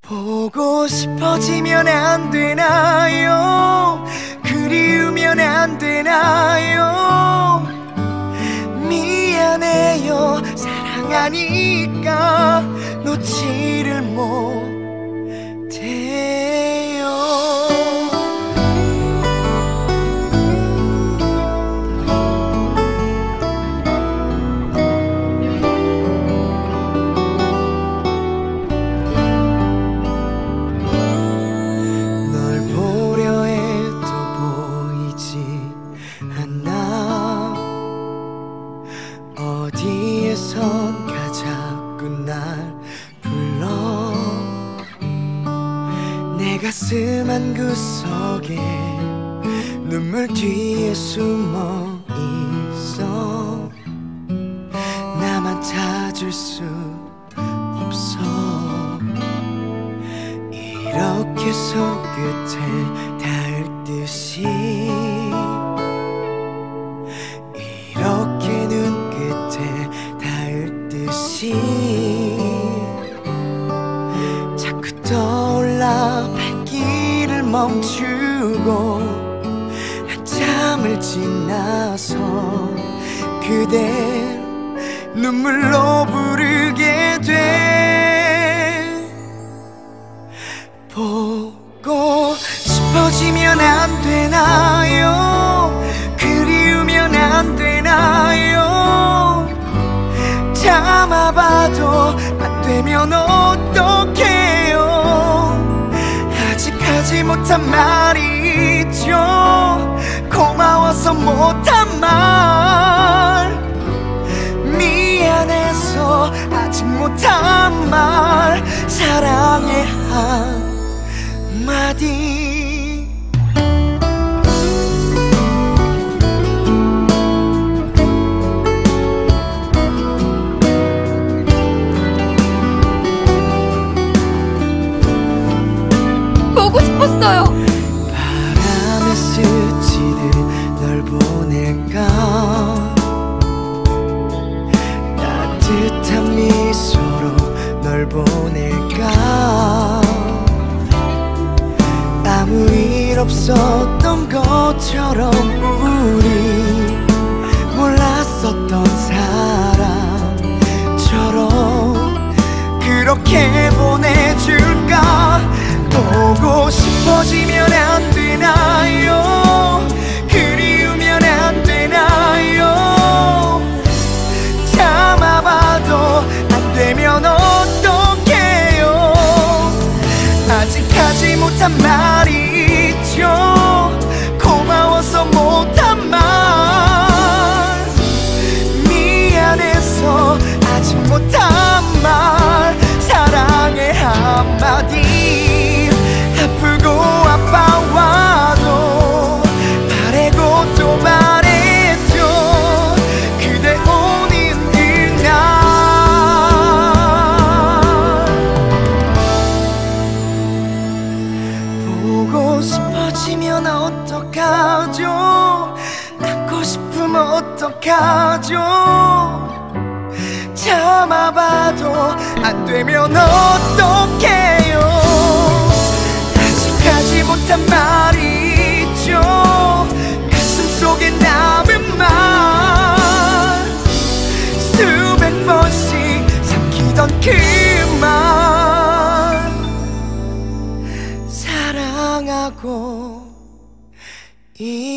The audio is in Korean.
보고 싶어지면 안 되나요? 그리우면 안 되나요? 미안해요. 사랑하니까 놓지를 못해요. 널 보려 해도 보이지 않아. 어디에선가 자꾸 날 불러. 내 가슴 한구석에 눈물 뒤에 숨어 있어. 나만 찾을 수 없어. 이렇게 손끝에 닿을 듯이, 이렇게 눈끝에 닿을 듯이 자꾸 떠올라 발길을 멈추고 한참을 지나서 그댈 눈물로 부르게 돼. 보고 싶어지면 안 되나요? 그리우면 안 되나요? 참아봐도 안 되면 어떡해요? 아직 하지 못한 말이 있죠. 고마워서 못한 말, 미안해서 아직 못한 말, 사랑의 한마디. 보고 싶었어요. 바람에 스치듯 널 보낼까. 따뜻한 미소로 널 보낼까. 아무 일 없었던 것처럼 우리 몰랐었던 사람처럼 그렇게 보내줄까. 보고 싶어지면 안 되나요? 그리우면 안 되나요? 참아봐도 안 되면 어떡해요? 아직 하지 못한 말이 있죠. 고마워서 못한 말, 미안해서 아직 못한 말, 사랑의 한마디. 아프고 아파와도 바래고 또 바랬죠. 그대 오는 그날. 보고 싶어지면 어떡하죠? 안고 싶으면 어떡하죠? 참아봐도 안 되면 어떡해요? 하지 못한 말이 있죠. 가슴 속에 남은 말, 수백 번씩 삼키던 그 말, 사랑하고